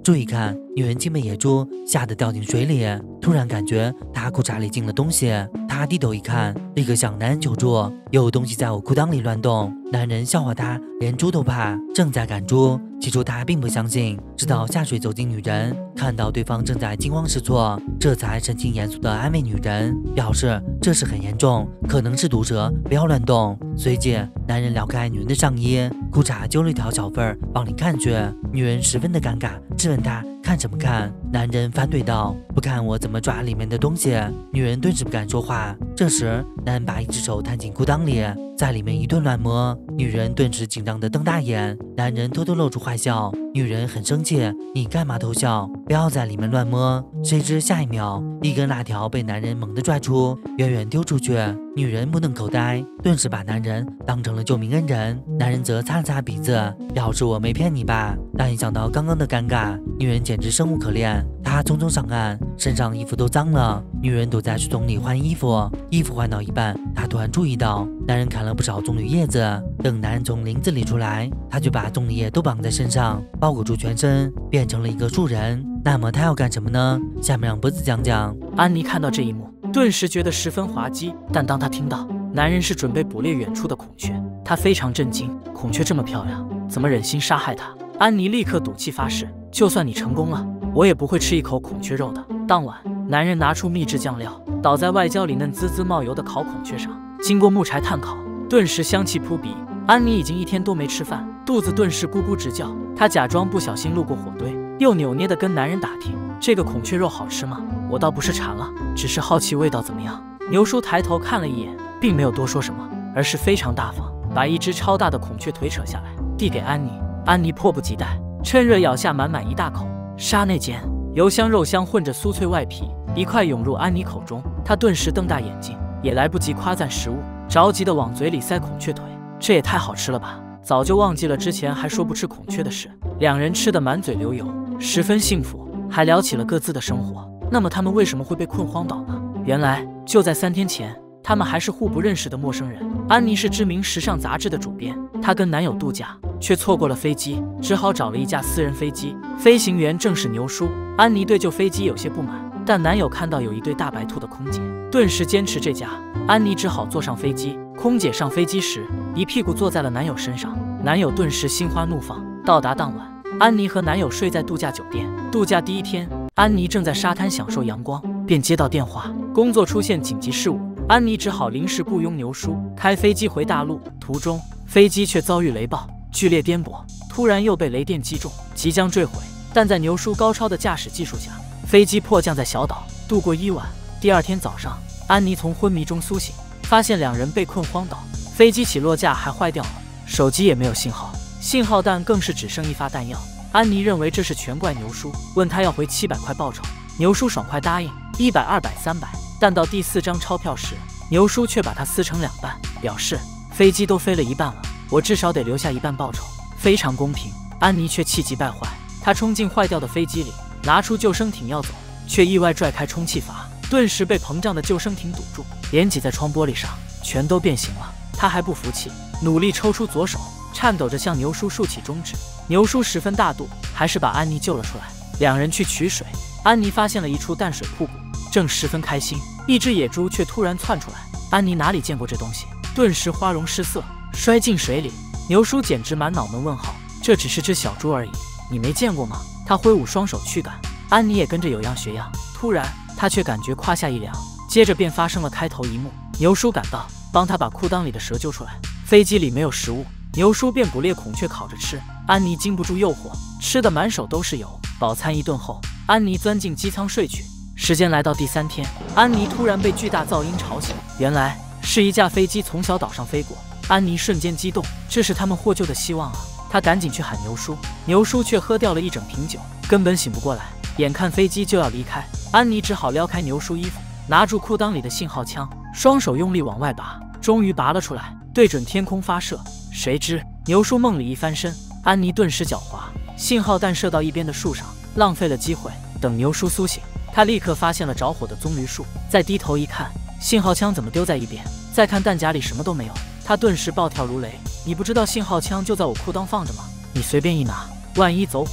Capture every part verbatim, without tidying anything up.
注一看，女人竟被野猪吓得掉进水里，突然感觉她裤衩里进了东西，她低头一看，立刻向男人求助，有东西在我裤裆里乱动。男人笑话她连猪都怕，正在赶猪。起初他并不相信，直到下水走近女人，看到对方正在惊慌失措，这才神情严肃地安慰女人，表示这事很严重，可能是毒蛇，不要乱动。随即男人撩开女人的上衣，裤衩揪了一条小缝儿往里看去。女人十分的尴尬，质问他看什么看。男人反怼道，不看我怎么抓里面的东西。女人顿时不敢说话。这时男人把一只手探进裤裆里，在里面一顿乱摸，女人顿时紧张的瞪大眼，男人偷偷露出坏笑。女人很生气，你干嘛偷笑？不要在里面乱摸。谁知下一秒，一根辣条被男人猛地拽出，远远丢出去。女人目瞪口呆，顿时把男人当成了救命恩人。男人则擦了擦鼻子，表示我没骗你吧。但一想到刚刚的尴尬，女人简直生无可恋。她匆匆上岸，身上衣服都脏了。女人躲在树丛里换衣服，衣服换到一半，她突然注意到男人砍了不少棕榈叶子。等男人从林子里出来，他就把棕榈叶都绑在身上，包裹住全身，变成了一个树人。那么他要干什么呢？下面让脖子讲讲。 安妮看到这一幕，顿时觉得十分滑稽。但当她听到男人是准备捕猎远处的孔雀，她非常震惊。孔雀这么漂亮，怎么忍心杀害她？安妮立刻赌气发誓，就算你成功了，我也不会吃一口孔雀肉的。当晚，男人拿出秘制酱料，倒在外焦里嫩滋滋冒油的烤孔雀上，经过木柴炭烤，顿时香气扑鼻。安妮已经一天多没吃饭，肚子顿时咕咕直叫。她假装不小心路过火堆，又扭捏地跟男人打听，这个孔雀肉好吃吗？我倒不是馋了，只是好奇味道怎么样。牛叔抬头看了一眼，并没有多说什么，而是非常大方，把一只超大的孔雀腿扯下来，递给安妮。安妮迫不及待，趁热咬下满满一大口。刹那间，油香肉香混着酥脆外皮，一块涌入安妮口中。她顿时瞪大眼睛，也来不及夸赞食物，着急地往嘴里塞孔雀腿。这也太好吃了吧！早就忘记了之前还说不吃孔雀的事。两人吃得满嘴流油，十分幸福，还聊起了各自的生活。那么他们为什么会被困荒岛呢？原来就在三天前，他们还是互不认识的陌生人。安妮是知名时尚杂志的主编，她跟男友度假，却错过了飞机，只好找了一架私人飞机，飞行员正是牛叔。安妮对旧飞机有些不满，但男友看到有一对大白兔的空姐，顿时坚持这架。安妮只好坐上飞机。空姐上飞机时，一屁股坐在了男友身上，男友顿时心花怒放。到达当晚，安妮和男友睡在度假酒店。度假第一天，安妮正在沙滩享受阳光，便接到电话，工作出现紧急事务。安妮只好临时雇佣牛叔开飞机回大陆。途中，飞机却遭遇雷暴，剧烈颠簸，突然又被雷电击中，即将坠毁。但在牛叔高超的驾驶技术下，飞机迫降在小岛，度过一晚。第二天早上，安妮从昏迷中苏醒，发现两人被困荒岛，飞机起落架还坏掉了，手机也没有信号，信号弹更是只剩一发弹药。安妮认为这是全怪牛叔，问他要回七百块报酬。牛叔爽快答应，一百、二百、三百。但到第四张钞票时，牛叔却把它撕成两半，表示飞机都飞了一半了，我至少得留下一半报酬，非常公平。安妮却气急败坏，她冲进坏掉的飞机里，拿出救生艇要走，却意外拽开充气阀，顿时被膨胀的救生艇堵住，连挤在窗玻璃上，全都变形了。他还不服气，努力抽出左手，颤抖着向牛叔竖起中指。牛叔十分大度，还是把安妮救了出来。两人去取水，安妮发现了一处淡水瀑布，正十分开心，一只野猪却突然窜出来。安妮哪里见过这东西，顿时花容失色，摔进水里。牛叔简直满脑门问号，这只是只小猪而已，你没见过吗？他挥舞双手驱赶，安妮也跟着有样学样。突然，他却感觉胯下一凉，接着便发生了开头一幕。牛叔赶到，帮他把裤裆里的蛇揪出来。飞机里没有食物，牛叔便捕猎孔雀烤着吃。安妮经不住诱惑，吃得满手都是油。饱餐一顿后，安妮钻进机舱睡去。时间来到第三天，安妮突然被巨大噪音吵醒，原来是一架飞机从小岛上飞过。安妮瞬间激动，这是他们获救的希望啊！她赶紧去喊牛叔，牛叔却喝掉了一整瓶酒，根本醒不过来。眼看飞机就要离开，安妮只好撩开牛叔衣服，拿住裤裆里的信号枪，双手用力往外拔，终于拔了出来，对准天空发射。谁知牛叔梦里一翻身，安妮顿时狡猾，信号弹射到一边的树上，浪费了机会。等牛叔苏醒，他立刻发现了着火的棕榈树，再低头一看，信号枪怎么丢在一边？再看弹夹里什么都没有，他顿时暴跳如雷。你不知道信号枪就在我裤裆放着吗？你随便一拿，万一走火，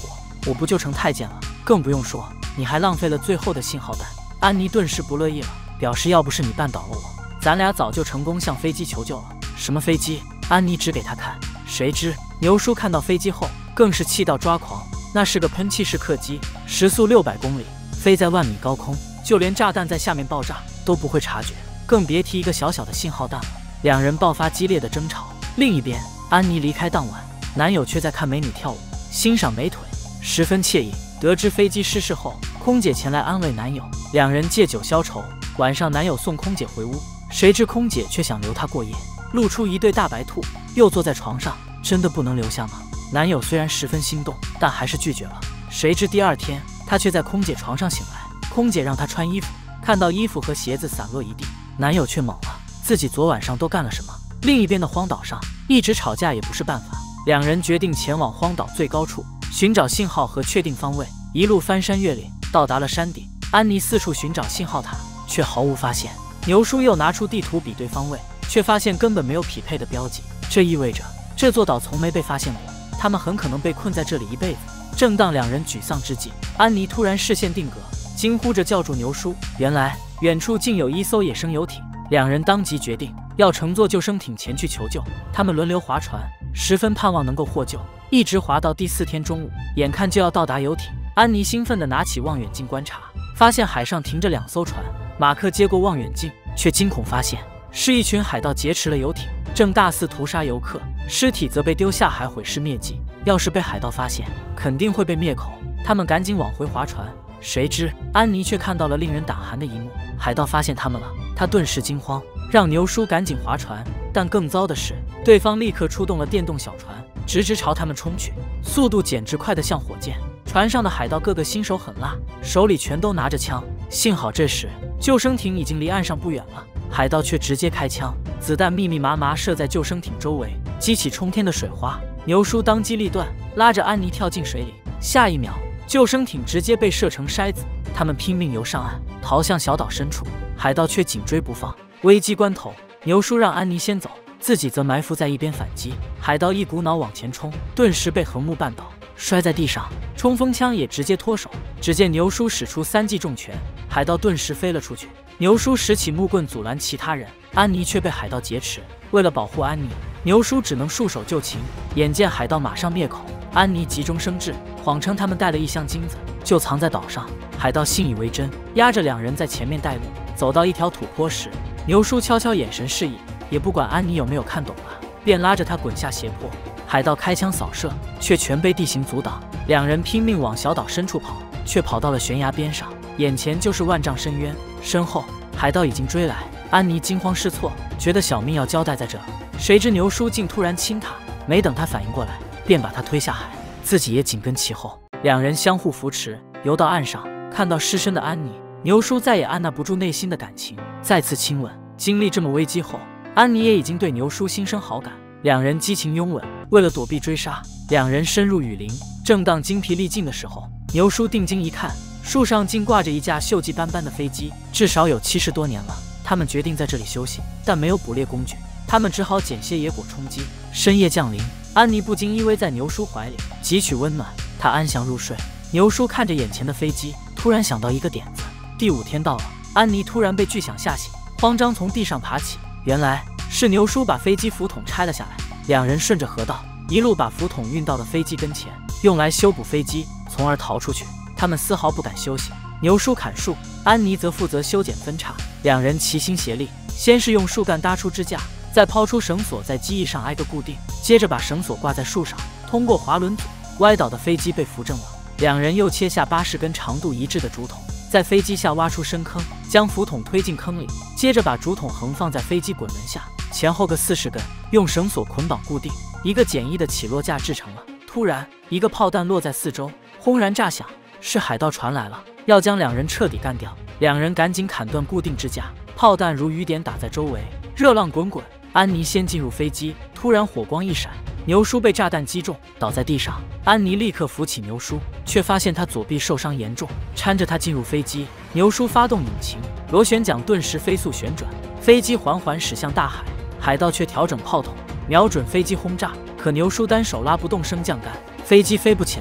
我不就成太监了？更不用说你还浪费了最后的信号弹。安妮顿时不乐意了，表示要不是你绊倒了我，咱俩早就成功向飞机求救了。什么飞机？安妮指给他看。谁知牛叔看到飞机后更是气到抓狂，那是个喷气式客机，时速六百公里，飞在万米高空，就连炸弹在下面爆炸都不会察觉，更别提一个小小的信号弹了。两人爆发激烈的争吵。另一边，安妮离开当晚，男友却在看美女跳舞，欣赏美腿，十分惬意。得知飞机失事后，空姐前来安慰男友，两人借酒消愁。晚上，男友送空姐回屋，谁知空姐却想留她过夜，露出一对大白兔，又坐在床上。真的不能留下吗？男友虽然十分心动，但还是拒绝了。谁知第二天，他却在空姐床上醒来，空姐让他穿衣服，看到衣服和鞋子散落一地，男友却懵了，自己昨晚上都干了什么？另一边的荒岛上，一直吵架也不是办法，两人决定前往荒岛最高处，寻找信号和确定方位。一路翻山越岭，到达了山顶。安妮四处寻找信号塔，却毫无发现。牛叔又拿出地图比对方位，却发现根本没有匹配的标记，这意味着这座岛从没被发现过，他们很可能被困在这里一辈子。正当两人沮丧之际，安妮突然视线定格，惊呼着叫住牛叔。原来远处竟有一艘野生游艇，两人当即决定要乘坐救生艇前去求救。他们轮流划船，十分盼望能够获救，一直划到第四天中午，眼看就要到达游艇。安妮兴奋地拿起望远镜观察，发现海上停着两艘船。马克接过望远镜，却惊恐发现是一群海盗劫持了游艇，正大肆屠杀游客，尸体则被丢下海毁尸灭迹。要是被海盗发现，肯定会被灭口。他们赶紧往回划船，谁知安妮却看到了令人胆寒的一幕：海盗发现他们了。她顿时惊慌，让牛叔赶紧划船。但更糟的是，对方立刻出动了电动小船，直直朝他们冲去，速度简直快得像火箭。船上的海盗个个心手狠辣，手里全都拿着枪。幸好这时救生艇已经离岸上不远了，海盗却直接开枪，子弹密密麻麻射在救生艇周围，激起冲天的水花。牛叔当机立断，拉着安妮跳进水里。下一秒，救生艇直接被射成筛子，他们拼命游上岸，逃向小岛深处。海盗却紧追不放。危机关头，牛叔让安妮先走，自己则埋伏在一边反击。海盗一股脑往前冲，顿时被横木绊倒，摔在地上，冲锋枪也直接脱手。只见牛叔使出三记重拳，海盗顿时飞了出去。牛叔拾起木棍阻拦其他人，安妮却被海盗劫持。为了保护安妮，牛叔只能束手就擒。眼见海盗马上灭口，安妮急中生智，谎称他们带了一箱金子，就藏在岛上。海盗信以为真，押着两人在前面带路。走到一条土坡时，牛叔悄悄眼神示意，也不管安妮有没有看懂了，便拉着她滚下斜坡。海盗开枪扫射，却全被地形阻挡。两人拼命往小岛深处跑，却跑到了悬崖边上，眼前就是万丈深渊，身后海盗已经追来。安妮惊慌失措，觉得小命要交代在这，谁知牛叔竟突然亲她，没等她反应过来，便把她推下海，自己也紧跟其后。两人相互扶持，游到岸上，看到失身的安妮，牛叔再也按捺不住内心的感情，再次亲吻。经历这么危机后，安妮也已经对牛叔心生好感，两人激情拥吻。为了躲避追杀，两人深入雨林。正当精疲力尽的时候，牛叔定睛一看，树上竟挂着一架锈迹斑斑的飞机，至少有七十多年了。他们决定在这里休息，但没有捕猎工具，他们只好捡些野果充饥。深夜降临，安妮不禁依偎在牛叔怀里，汲取温暖，她安详入睡。牛叔看着眼前的飞机，突然想到一个点子。第五天到了，安妮突然被巨响吓醒，慌张从地上爬起，原来是牛叔把飞机浮筒拆了下来。两人顺着河道一路把浮筒运到了飞机跟前，用来修补飞机，从而逃出去。他们丝毫不敢休息，牛叔砍树，安妮则负责修剪分叉。两人齐心协力，先是用树干搭出支架，再抛出绳索在机翼上挨个固定，接着把绳索挂在树上，通过滑轮组，歪倒的飞机被扶正了。两人又切下八十根长度一致的竹筒，在飞机下挖出深坑，将浮筒推进坑里，接着把竹筒横放在飞机滚轮下，前后各四十根，用绳索捆绑固定，一个简易的起落架制成了。突然，一个炮弹落在四周，轰然炸响，是海盗船来了，要将两人彻底干掉。两人赶紧砍断固定支架，炮弹如雨点打在周围，热浪滚滚。安妮先进入飞机，突然火光一闪，牛叔被炸弹击中，倒在地上。安妮立刻扶起牛叔，却发现他左臂受伤严重，搀着他进入飞机。牛叔发动引擎，螺旋桨顿时飞速旋转，飞机缓缓驶向大海。海盗却调整炮筒，瞄准飞机轰炸，可牛叔单手拉不动升降杆，飞机飞不起来。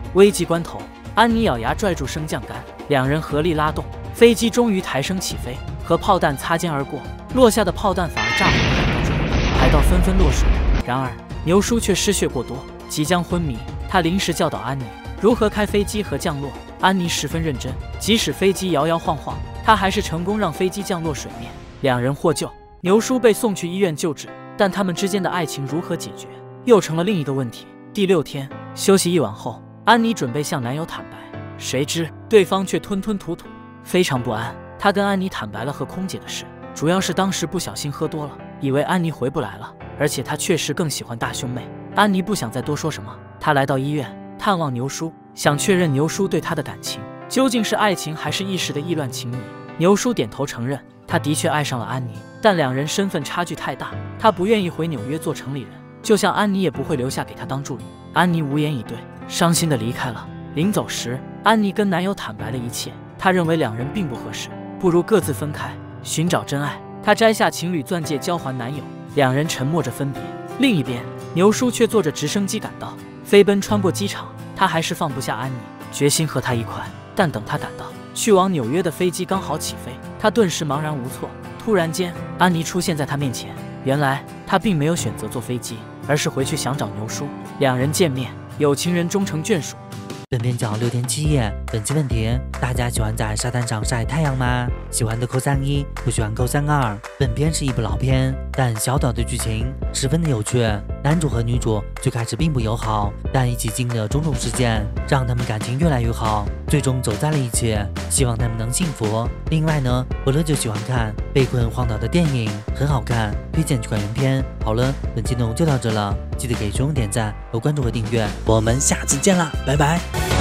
危急关头，安妮咬牙拽住升降杆，两人合力拉动，飞机终于抬升起飞，和炮弹擦肩而过，落下的炮弹反而炸毁了海盗船，海盗纷纷落水。然而牛叔却失血过多，即将昏迷。他临时教导安妮如何开飞机和降落。安妮十分认真，即使飞机摇摇晃晃，她还是成功让飞机降落水面。两人获救，牛叔被送去医院救治，但他们之间的爱情如何解决，又成了另一个问题。第六天休息一晚后，安妮准备向男友坦白，谁知对方却吞吞吐吐，非常不安。他跟安妮坦白了和空姐的事，主要是当时不小心喝多了，以为安妮回不来了，而且他确实更喜欢大胸妹。安妮不想再多说什么，她来到医院探望牛叔，想确认牛叔对她的感情究竟是爱情还是一时的意乱情迷。牛叔点头承认，他的确爱上了安妮，但两人身份差距太大，他不愿意回纽约做城里人，就像安妮也不会留下给他当助理。安妮无言以对，伤心的离开了。临走时，安妮跟男友坦白了一切，她认为两人并不合适，不如各自分开，寻找真爱。她摘下情侣钻戒交还男友，两人沉默着分别。另一边，牛叔却坐着直升机赶到，飞奔穿过机场，他还是放不下安妮，决心和她一块。但等他赶到去往纽约的飞机刚好起飞，他顿时茫然无措。突然间，安妮出现在他面前，原来他并没有选择坐飞机，而是回去想找牛叔。两人见面，有情人终成眷属。 本片叫六天七夜。本期问题：大家喜欢在沙滩上晒太阳吗？喜欢的扣三一，不喜欢扣三二。本片是一部老片，但小岛的剧情十分的有趣。男主和女主最开始并不友好，但一起经历了种种事件，让他们感情越来越好，最终走在了一起。希望他们能幸福。另外呢，伯乐就喜欢看被困荒岛的电影，很好看，推荐去看原片。好了，本期内容就到这了，记得给熊点赞和关注和订阅，我们下次见啦，拜拜。